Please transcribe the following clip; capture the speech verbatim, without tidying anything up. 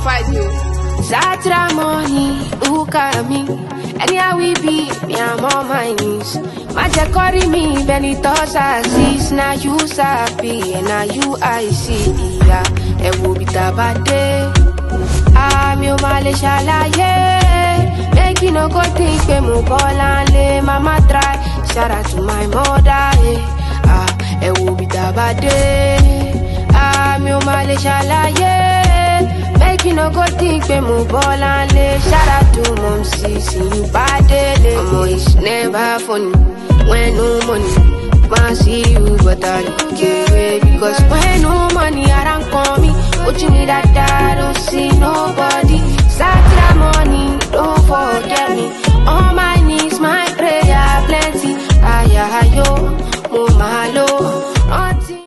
fight you. Satra money, who can me? Anyhow we be, me I'm on my knees. Maja carry me, Benitos assist. Now you sabi, and now you I see. Yeah, it will be tabate. I'm your Malaysia yeah. Make you no go think we move ball and lay. Mama try, shout out to my mother. Yeah. Ah, it will be tabate. I'm your Malaysia yeah. Make you no go think we move ball and lay. Shout out to mom, see, see you bad day. Mama, it's never funny when no money. Can't see you, but I don't care. Because when no money,